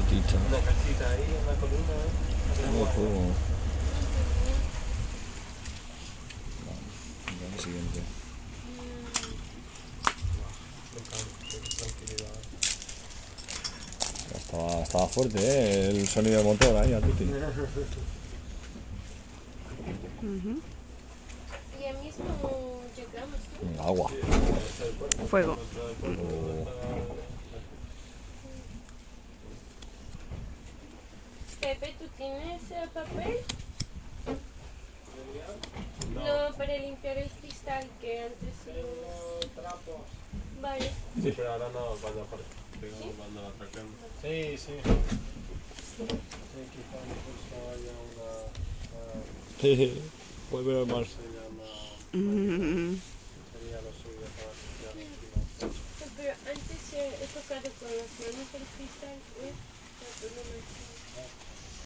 Salchicha. Una casita ahí en la columna, Tengo juego. Vale, el siguiente. Estaba fuerte, el sonido del motor ahí, a Tuti. Y ya mismo llegamos, ¿no? Agua. Fuego. Pepe, ¿tú tienes papel? No, para limpiar el cristal que antes lo... trapos. Vale. Sí, pero ahora no, cuando la atracamos. Sí, sí. Sí, quizá incluso haya una... Vuelve al mar. se llama... Sería lo suyo para limpiar el cristal. No, pero antes he tocado con las manos el cristal, ¿eh? No, pues no me...